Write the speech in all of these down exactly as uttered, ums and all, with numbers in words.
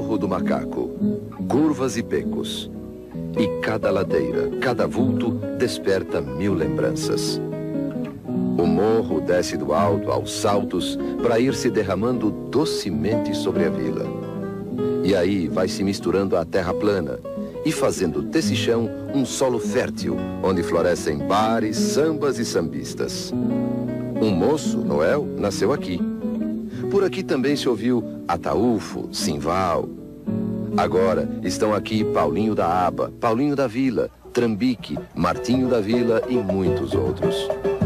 Morro do Macaco, curvas e becos. E cada ladeira, cada vulto desperta mil lembranças. O morro desce do alto aos saltos para ir se derramando docemente sobre a vila. E aí vai se misturando a terra plana e fazendo desse chão um solo fértil, onde florescem bares, sambas e sambistas. Um moço, Noel, nasceu aqui. Por aqui também se ouviu ataúfo, simval. Agora estão aqui Paulinho da Aba, Paulinho da Vila, Trambique, Martinho da Vila e muitos outros.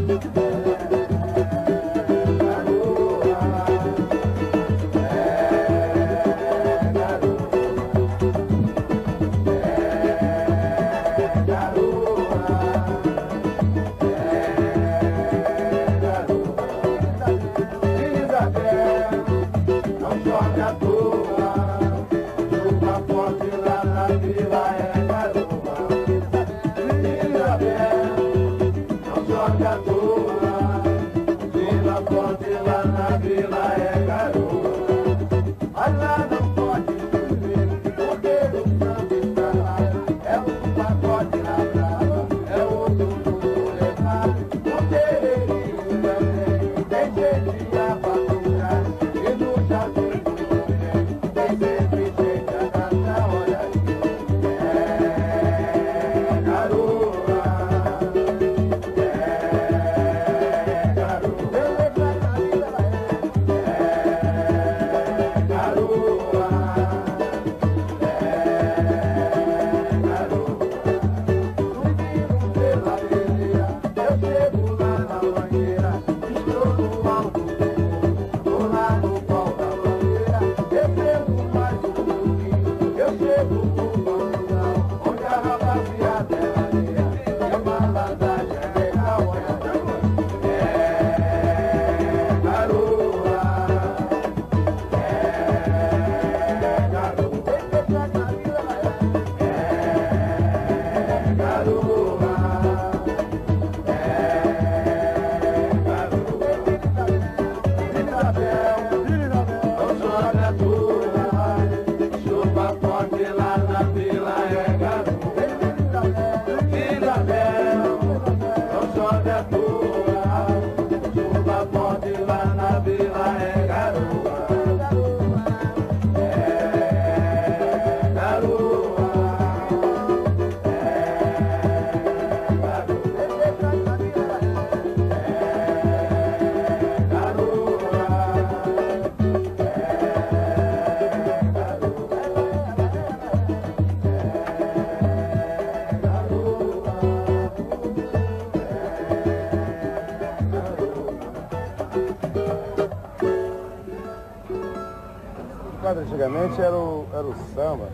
Antigamente era o, era o samba.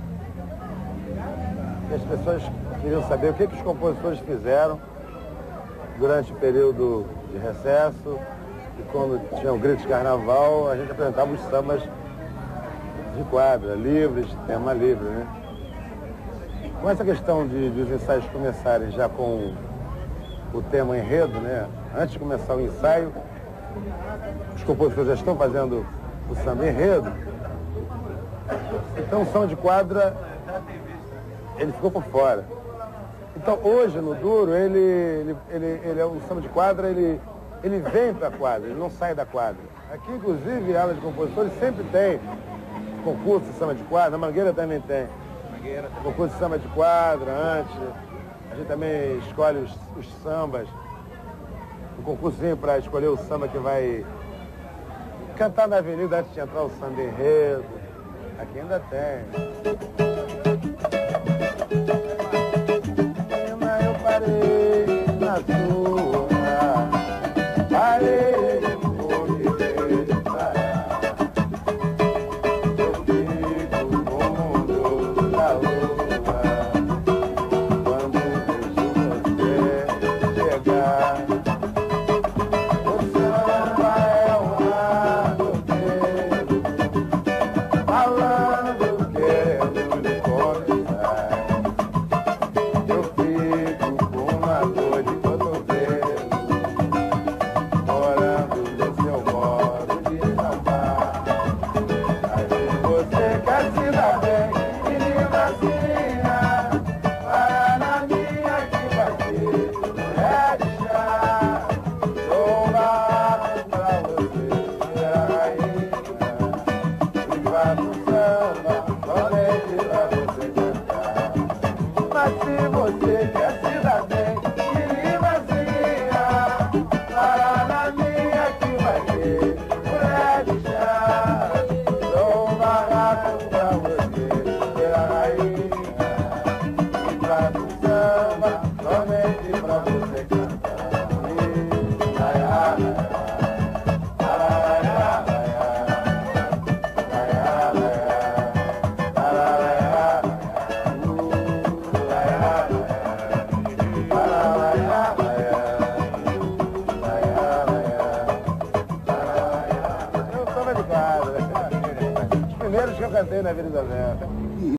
E as pessoas queriam saber o que, que os compositores fizeram durante o período de recesso. E quando tinha o grito de carnaval, a gente apresentava os sambas de quadra, livres, tema livre, né? Com essa questão de, de os ensaios começarem já com o tema enredo, né? Antes de começar o ensaio, os compositores já estão fazendo o samba enredo. Então o samba de quadra, ele ficou por fora. Então hoje no Duro, ele, ele, ele, ele é um samba de quadra, ele, ele vem para a quadra, ele não sai da quadra. Aqui inclusive a ala de compositores sempre tem concurso de samba de quadra, na Mangueira também tem. Concurso de samba de quadra antes, a gente também escolhe os, os sambas, um concursozinho para escolher o samba que vai cantar na avenida antes de entrar o samba enredo. Aqui ainda tem. Eu parei na sua, parei por me parar. Eu fico no mundo da lua, quando vejo você chegar. O samba é um ar do falando querendo quadra. Os primeiros que eu cantei na Vila Isabel.